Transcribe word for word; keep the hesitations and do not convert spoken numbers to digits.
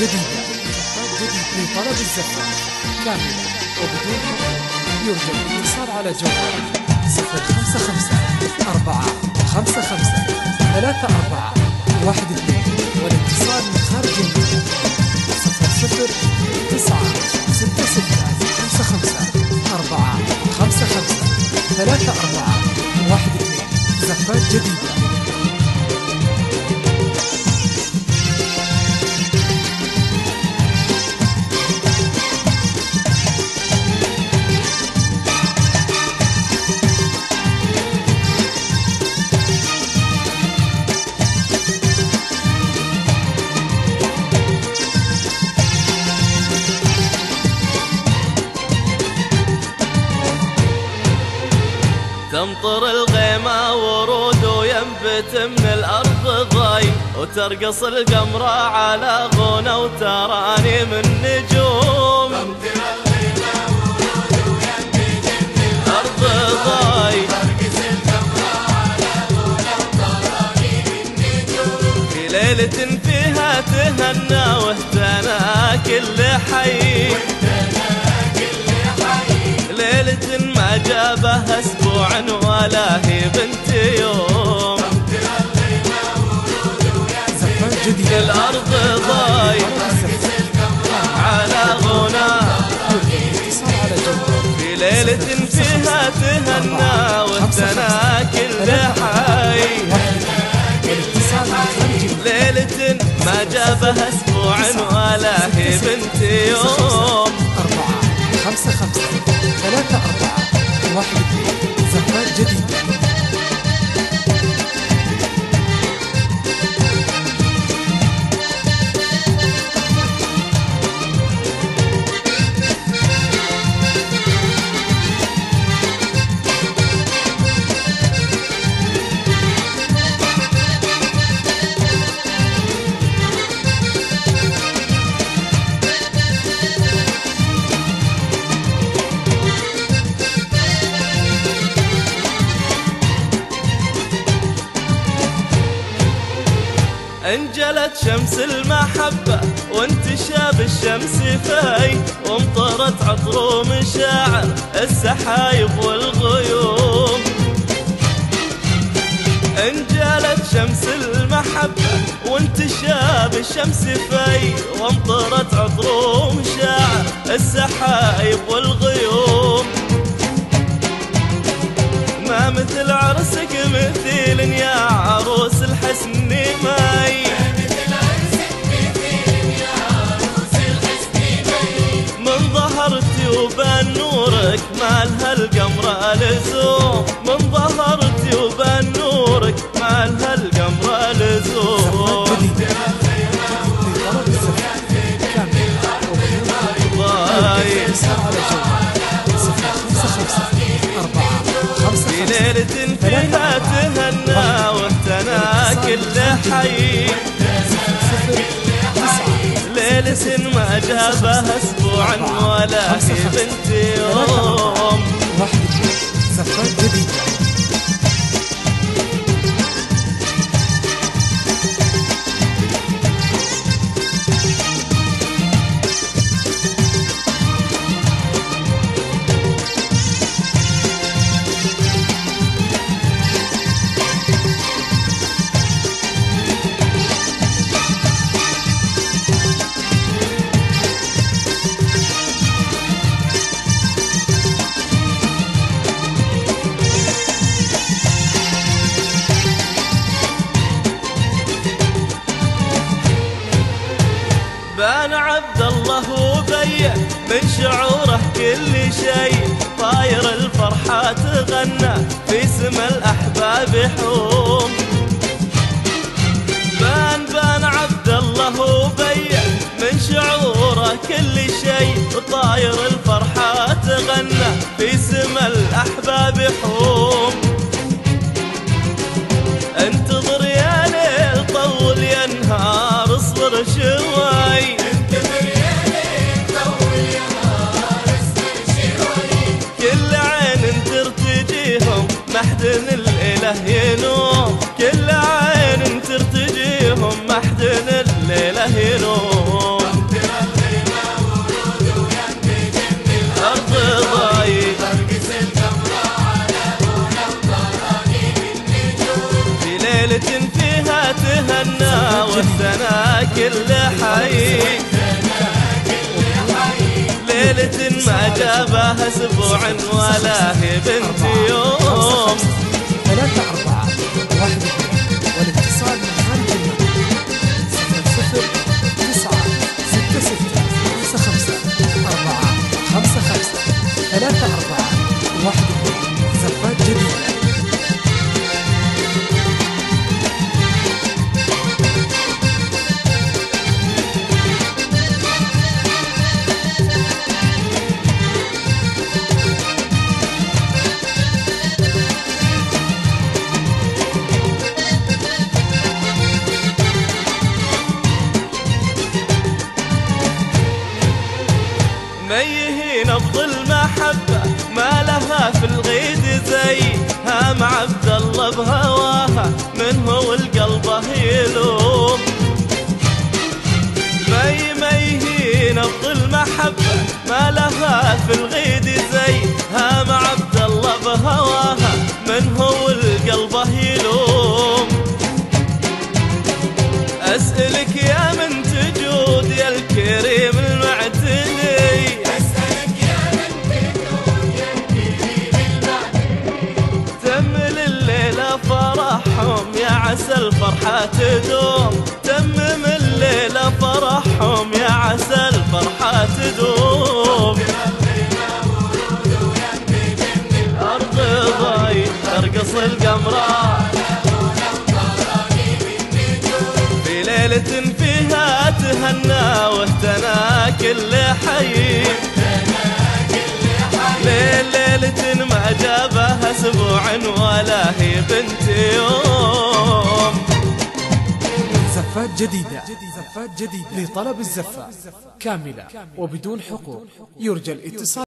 جديدة لطلب الزفات كاملة وبدون حقوق يرجى الاتصال على جوال صفر خمسة خمسة أربعة خمسة خمسة ثلاثة أربعة واحد اثنين والاتصال من خارج المدينة صفر صفر تسعة ستة ستة خمسة خمسة أربعة خمسة خمسة ثلاثة أربعة واحد اثنين. زفات جديدة. تمطر الغيمة ورود وينبت من الأرض ضي، وترقص القمرة على غنى وتراني من نجوم. تمطر الغيمة ورود وينبت من الأرض ضي، وترقص القمرة على غنى وتراني من نجوم. في ليلة فيها تهنى واهتنى كل حي، ليلة ما جابها اسبوع ولا هي بنت يوم. تمطر الغيمة ورود وينبت من الأرض ضاي على غنى، في ليلة فيها تهنى واهتنى كل حي، ليلة ما جابها اسبوع ولا هي بنت يوم. أربعة خمسة خمسة ثلاثة أربعة واحد اثنين. زفات جديدة. انجلت شمس المحبة وانتشاب الشمس في، وامطرت عطر ومشاعر السحايب والغيوم. انجلت شمس المحبة وانتشاب الشمس في، وامطرت عطر ومشاعر السحايب والغيوم. ما مثل عرسك مثيل يا عروس الحسن ماي، من ظهرتي وبان نورك مالها القمر لزوم، من ظهرتي وبان نورك مالها القمر لزوم. في ليلة فيها تهنى واهتنى كل حي، ليلة ما جابها اسبوع ولا هي بنت يوم. زفات جديدة. بان عبد الله وبين من شعوره كل شيء، طاير الفرحة تغنى في سما الأحباب حوم. بان بان عبد الله وبين من شعوره كل شيء، طاير الفرحة تغنى في سما الأحباب حوم. انتظر يا ليل طول يا نهار اصبر شوي، انتظر يا ليل طول يا نهار اصبر شوي. كل عين ترتجيهم محدن الإله ينوم، كل عين ترتجيهم محدن الليلة ينوم. ما جابها اسبوع ولا هي بنت يوم. ثلاثة أربعة واحد اثنين والاتصال من خارج المملكة صفر صفر تسعة ستة ستة خمسة خمسة أربعة خمسة خمسة ثلاثة أربعة واحد اثنين. زفات جديدة. ميه نبض المحبة ما لها في الغيد زي هام عبد الله بهواها من هو القلب يلوم. مي ميه نبض المحبة ما لها في الغيد زي هام عبد الله بهواها من هو القلب يلوم. أسألك يا من تجود يا الكريم المعتني، فرحهم يا عسى الفرحة تدوم. تمم الليلة فرحهم يا عسى الفرحة تدوم. الأرض ضاي ترقص القمرة في ليلة فيها تهنى واهتنى كل حي. ليلة ما جابها اسبوع ولا هي بنت يوم. زفات جديدة. زفات جديدة لطلب الزفة كاملة وبدون حقوق. يرجى الاتصال